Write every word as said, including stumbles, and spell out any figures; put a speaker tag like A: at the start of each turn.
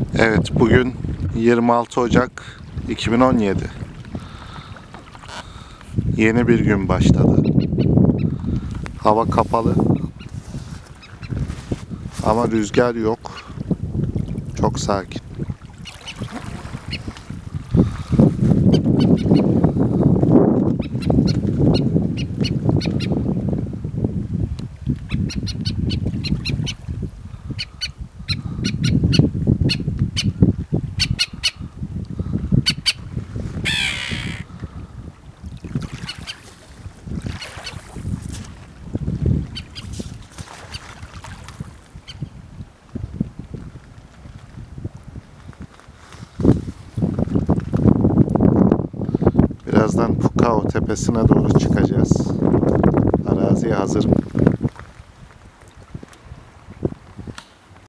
A: Evet, bugün yirmi altı Ocak iki bin on yedi. Yeni bir gün başladı. Hava kapalı. Ama rüzgar yok. Çok sakin. Birazdan Pukao tepesine doğru çıkacağız. Araziye hazırım.